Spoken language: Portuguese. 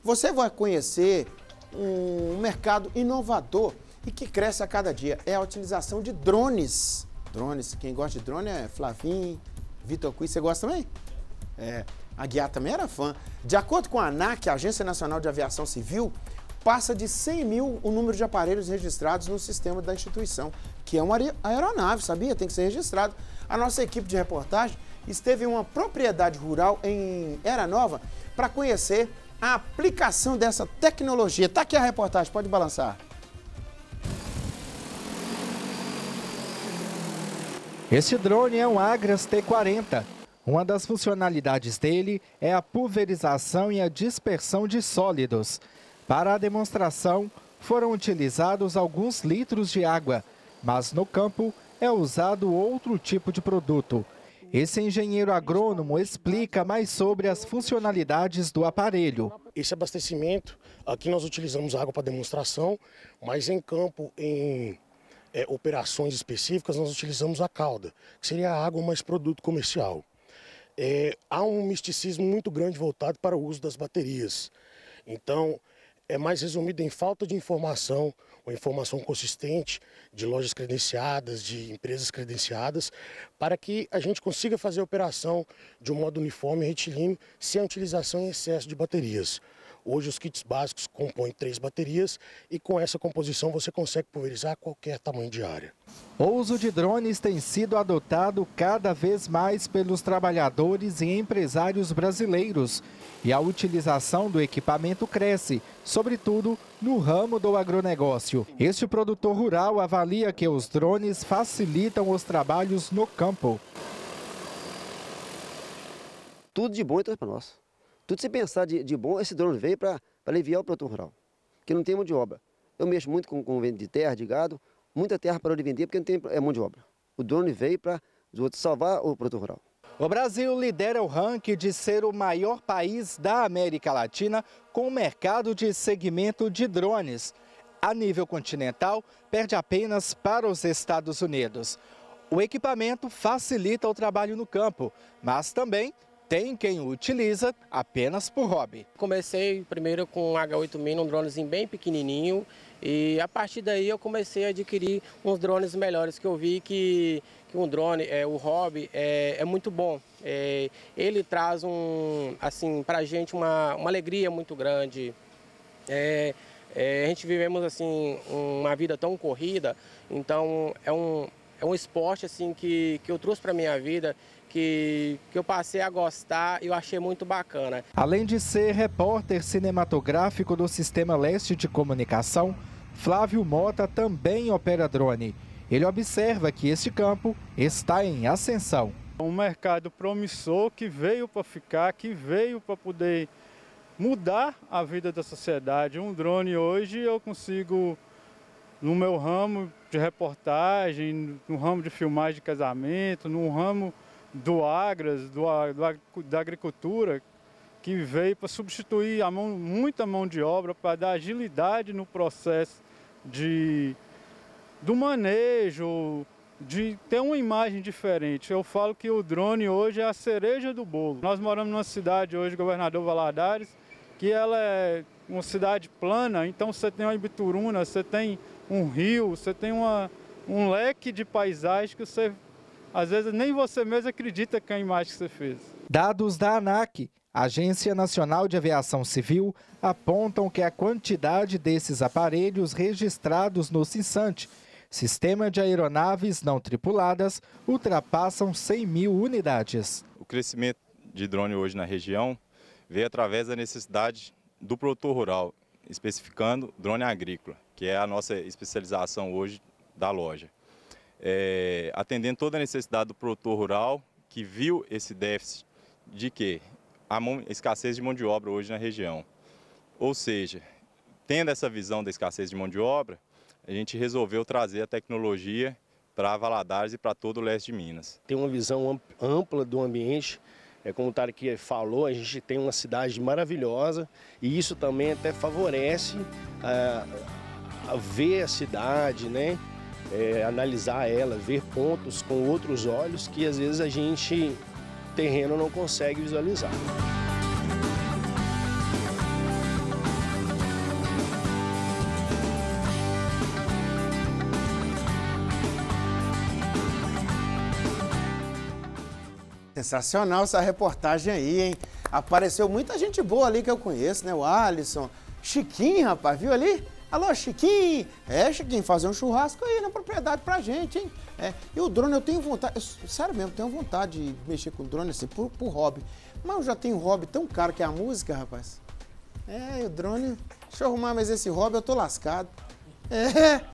Você vai conhecer um mercado inovador e que cresce a cada dia. É a utilização de drones. Drones, quem gosta de drone é Flavinho, Vitor Cui, você gosta também? A Guiar também era fã. De acordo com a ANAC, a Agência Nacional de Aviação Civil, passa de 100 mil o número de aparelhos registrados no sistema da instituição, que é uma aeronave, sabia? Tem que ser registrado. A nossa equipe de reportagem esteve em uma propriedade rural em Era Nova para conhecer a aplicação dessa tecnologia. Tá aqui a reportagem, pode balançar. Este drone é um Agras T40. Uma das funcionalidades dele é a pulverização e a dispersão de sólidos. Para a demonstração, foram utilizados alguns litros de água, mas no campo é usado outro tipo de produto. Esse engenheiro agrônomo explica mais sobre as funcionalidades do aparelho. Esse abastecimento, aqui nós utilizamos água para demonstração, mas em campo, em operações específicas, nós utilizamos a cauda, que seria a água mais produto comercial. Há um misticismo muito grande voltado para o uso das baterias. Então, é mais resumido em falta de informação, ou informação consistente de lojas credenciadas, de empresas credenciadas, para que a gente consiga fazer a operação de um modo uniforme e retilíneo, sem a utilização em excesso de baterias. Hoje os kits básicos compõem 3 baterias e com essa composição você consegue pulverizar qualquer tamanho de área. O uso de drones tem sido adotado cada vez mais pelos trabalhadores e empresários brasileiros. E a utilização do equipamento cresce, sobretudo no ramo do agronegócio. Este produtor rural avalia que os drones facilitam os trabalhos no campo. Tudo de bom então para nós. Tudo se pensar de bom, esse drone veio para aliviar o produtor rural, que não tem mão de obra. Eu mexo muito com venda de terra, de gado, muita terra para ele vender porque não tem mão de obra. O drone veio para salvar o produtor rural. O Brasil lidera o ranking de ser o maior país da América Latina com o mercado de segmento de drones. A nível continental, perde apenas para os Estados Unidos. O equipamento facilita o trabalho no campo, mas também tem quem o utiliza apenas por hobby. Comecei primeiro com um H8 um dronezinho bem pequenininho, e a partir daí eu comecei a adquirir uns drones melhores, que eu vi que um drone, o hobby, é muito bom. Ele traz para a gente uma alegria muito grande. A gente vivemos assim, uma vida tão corrida, então é um esporte assim, que eu trouxe para a minha vida, que eu passei a gostar e eu achei muito bacana. Além de ser repórter cinematográfico do Sistema Leste de Comunicação, Flávio Mota também opera drone. Ele observa que este campo está em ascensão. Um mercado promissor que veio para ficar, que veio para poder mudar a vida da sociedade. Um drone hoje eu consigo, no meu ramo de reportagem, no ramo de filmagem de casamento, no ramo do Agras, da agricultura, que veio para substituir muita mão de obra, para dar agilidade no processo do manejo, de ter uma imagem diferente. Eu falo que o drone hoje é a cereja do bolo. Nós moramos numa cidade hoje, Governador Valadares, que ela é uma cidade plana, então você tem uma Ibituruna, você tem um rio, você tem um leque de paisagem que você, às vezes, nem você mesmo acredita que é a imagem que você fez. Dados da ANAC, Agência Nacional de Aviação Civil, apontam que a quantidade desses aparelhos registrados no CINSANT, Sistema de Aeronaves Não Tripuladas, ultrapassam 100 mil unidades. O crescimento de drone hoje na região veio através da necessidade do produtor rural, especificando drone agrícola, que é a nossa especialização hoje da loja. Atendendo toda a necessidade do produtor rural, que viu esse déficit de quê? A escassez de mão de obra hoje na região. Ou seja, tendo essa visão da escassez de mão de obra, a gente resolveu trazer a tecnologia para Valadares e para todo o leste de Minas. Tem uma visão ampla do ambiente, como o Tarek falou, a gente tem uma cidade maravilhosa e isso também até favorece a ver a cidade, né? Analisar ela, ver pontos com outros olhos que às vezes a gente, terreno, não consegue visualizar. Sensacional essa reportagem aí, hein? Apareceu muita gente boa ali que eu conheço, né? O Alisson, Chiquinho, rapaz, viu ali? Alô, Chiquinho! Chiquinho, fazer um churrasco aí na propriedade pra gente, hein? E o drone eu tenho vontade, sério mesmo, tenho vontade de mexer com o drone assim, por hobby. Mas eu já tenho um hobby tão caro que é a música, rapaz. E o drone, deixa eu arrumar mais esse hobby, eu tô lascado.